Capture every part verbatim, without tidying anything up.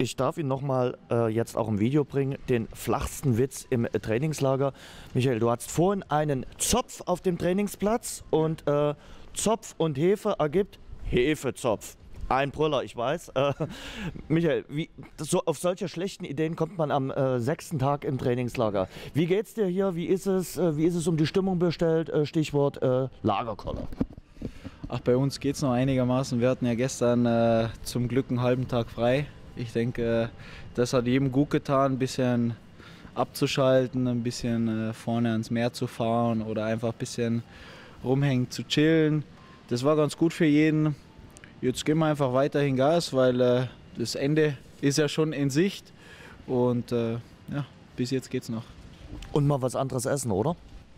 Ich darf ihn nochmal äh, jetzt auch im Video bringen, den flachsten Witz im äh, Trainingslager. Michael, du hattest vorhin einen Zopf auf dem Trainingsplatz und äh, Zopf und Hefe ergibt Hefezopf. Ein Brüller, ich weiß. Äh, Michael, wie, so, auf solche schlechten Ideen kommt man am äh, sechsten Tag im Trainingslager. Wie geht's dir hier? Wie ist es, äh, wie ist es um die Stimmung bestellt? Äh, Stichwort äh, Lagerkoller. Ach, bei uns geht es noch einigermaßen. Wir hatten ja gestern äh, zum Glück einen halben Tag frei. Ich denke, das hat jedem gut getan, ein bisschen abzuschalten, ein bisschen äh, vorne ans Meer zu fahren oder einfach ein bisschen rumhängen, zu chillen. Das war ganz gut für jeden. Jetzt geben wir einfach weiterhin Gas, weil äh, das Ende ist ja schon in Sicht. Und äh, ja, bis jetzt geht's noch. Und mal was anderes essen, oder?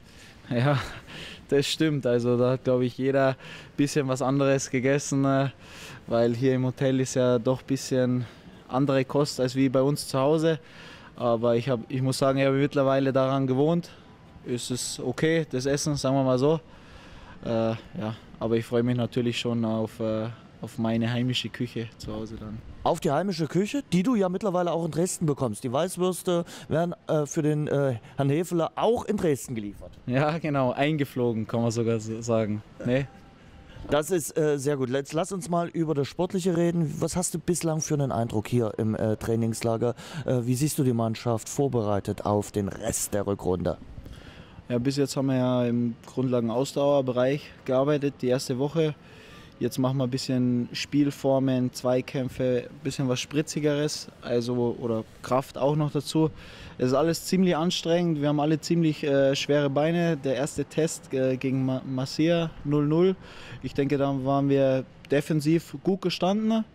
Ja, das stimmt. Also da hat, glaube ich, jeder ein bisschen was anderes gegessen, äh, weil hier im Hotel ist ja doch ein bisschen andere Kost als wie bei uns zu Hause. Aber ich, hab, ich muss sagen, ich habe mittlerweile daran gewohnt. Es ist okay, das Essen, sagen wir mal so. Äh, ja, aber ich freue mich natürlich schon auf, äh, auf meine heimische Küche zu Hause dann. Auf die heimische Küche, die du ja mittlerweile auch in Dresden bekommst. Die Weißwürste werden äh, für den äh, Herrn Hefeler auch in Dresden geliefert. Ja, genau, eingeflogen, kann man sogar so sagen. Nee? Das ist äh, sehr gut. Jetzt lass uns mal über das Sportliche reden. Was hast du bislang für einen Eindruck hier im äh, Trainingslager? Äh, wie siehst du die Mannschaft vorbereitet auf den Rest der Rückrunde? Ja, bis jetzt haben wir ja im Grundlagen-Ausdauerbereich gearbeitet, die erste Woche. Jetzt machen wir ein bisschen Spielformen, Zweikämpfe, ein bisschen was Spritzigeres, also oder Kraft auch noch dazu. Es ist alles ziemlich anstrengend, wir haben alle ziemlich äh, schwere Beine. Der erste Test äh, gegen Ma Masia null null. Ich denke, da waren wir defensiv gut gestanden,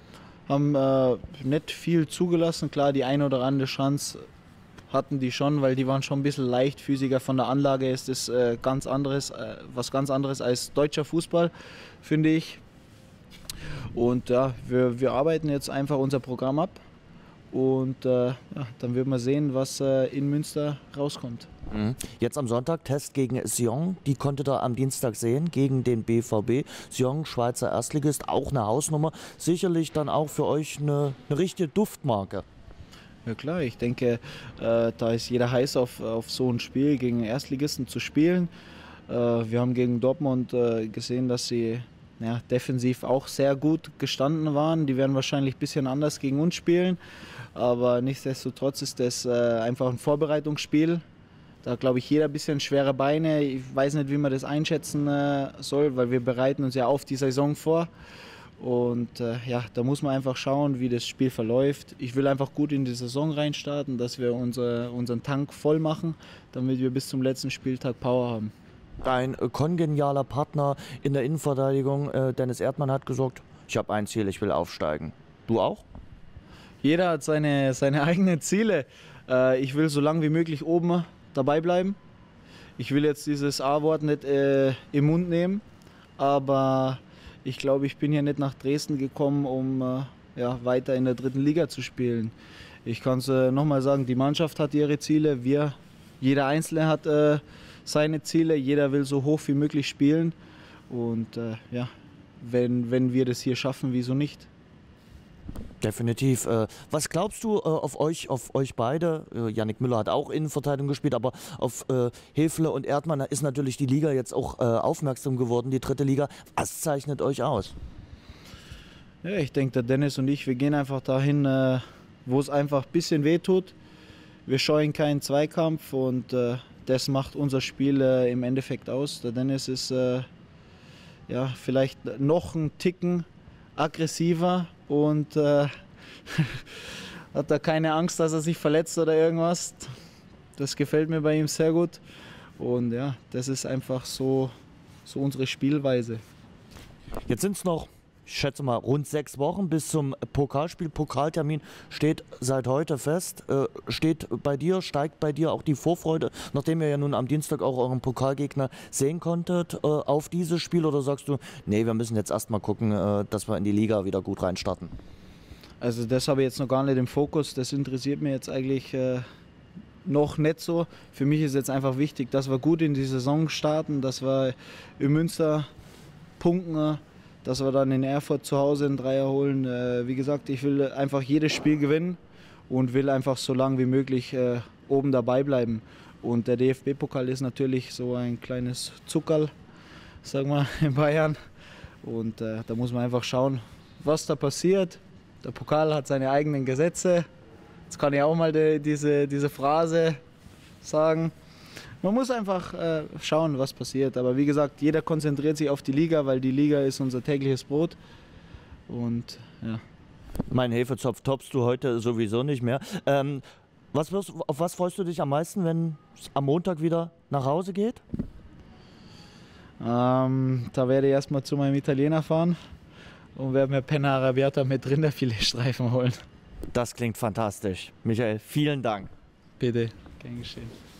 haben äh, nicht viel zugelassen. Klar, die eine oder andere Chance hatten die schon, weil die waren schon ein bisschen leichtfüßiger. Von der Anlage ist es äh, ganz anderes, äh, was ganz anderes als deutscher Fußball, finde ich. Und ja, wir, wir arbeiten jetzt einfach unser Programm ab und äh, ja, dann wird man sehen, was äh, in Münster rauskommt. Mhm. Jetzt am Sonntag Test gegen Sion, die konntet ihr am Dienstag sehen, gegen den B V B. Sion, Schweizer Erstligist, auch eine Hausnummer, sicherlich dann auch für euch eine, eine richtige Duftmarke. Ja klar, ich denke, äh, da ist jeder heiß auf, auf so ein Spiel gegen Erstligisten zu spielen. Äh, wir haben gegen Dortmund äh, gesehen, dass sie ja, defensiv auch sehr gut gestanden waren. Die werden wahrscheinlich ein bisschen anders gegen uns spielen, aber nichtsdestotrotz ist das äh, einfach ein Vorbereitungsspiel. Da hat, glaube ich, jeder ein bisschen schwere Beine. Ich weiß nicht, wie man das einschätzen äh, soll, weil wir bereiten uns ja auf die Saison vor. Und äh, ja, da muss man einfach schauen, wie das Spiel verläuft. Ich will einfach gut in die Saison reinstarten, dass wir unser, unseren Tank voll machen, damit wir bis zum letzten Spieltag Power haben. Dein äh, kongenialer Partner in der Innenverteidigung, äh, Dennis Erdmann, hat gesagt, ich habe ein Ziel, ich will aufsteigen. Du auch? Jeder hat seine, seine eigenen Ziele. Äh, ich will so lange wie möglich oben dabei bleiben. Ich will jetzt dieses A-Wort nicht äh, im Mund nehmen, aber ich glaube, ich bin hier nicht nach Dresden gekommen, um äh, ja, weiter in der dritten Liga zu spielen. Ich kann es äh, nochmal sagen, die Mannschaft hat ihre Ziele, wir, jeder Einzelne hat äh, seine Ziele, jeder will so hoch wie möglich spielen. Und äh, ja, wenn, wenn wir das hier schaffen, wieso nicht? Definitiv. Äh, was glaubst du äh, auf euch, auf euch beide? Äh, Yannick Müller hat auch Innenverteidigung gespielt, aber auf äh, Hefele und Erdmann ist natürlich die Liga jetzt auch äh, aufmerksam geworden, die dritte Liga. Was zeichnet euch aus? Ja, ich denke, der Dennis und ich, wir gehen einfach dahin, äh, wo es einfach ein bisschen weh tut. Wir scheuen keinen Zweikampf und äh, das macht unser Spiel äh, im Endeffekt aus. Der Dennis ist äh, ja, vielleicht noch einen Ticken aggressiver und äh, hat da keine Angst, dass er sich verletzt oder irgendwas. Das gefällt mir bei ihm sehr gut und ja, das ist einfach so, so unsere Spielweise. Jetzt sind es noch, ich schätze mal, rund sechs Wochen bis zum Pokalspiel. Pokaltermin steht seit heute fest. Äh, steht bei dir, steigt bei dir auch die Vorfreude, nachdem ihr ja nun am Dienstag auch euren Pokalgegner sehen konntet, äh, auf dieses Spiel? Oder sagst du, nee, wir müssen jetzt erstmal gucken, äh, dass wir in die Liga wieder gut reinstarten? Also das habe ich jetzt noch gar nicht im Fokus. Das interessiert mich jetzt eigentlich äh, noch nicht so. Für mich ist jetzt einfach wichtig, dass wir gut in die Saison starten, dass wir in Münster punkten, dass wir dann in Erfurt zu Hause einen Dreier holen. Äh, wie gesagt, ich will einfach jedes Spiel gewinnen und will einfach so lange wie möglich äh, oben dabei bleiben. Und der D F B-Pokal ist natürlich so ein kleines Zuckerl, sagen wir, in Bayern. Und äh, da muss man einfach schauen, was da passiert. Der Pokal hat seine eigenen Gesetze. Jetzt kann ich auch mal die, diese, diese Phrase sagen. Man muss einfach äh, schauen, was passiert. Aber wie gesagt, jeder konzentriert sich auf die Liga, weil die Liga ist unser tägliches Brot. Und ja. Mein Hefezopf toppst du heute sowieso nicht mehr. Ähm, was wirst, auf was freust du dich am meisten, wenn es am Montag wieder nach Hause geht? Ähm, da werde ich erstmal zu meinem Italiener fahren und werde mir Penna Arrabbiata mit Rinderfiletstreifen holen. Das klingt fantastisch. Michael, vielen Dank. Bitte, gern geschehen.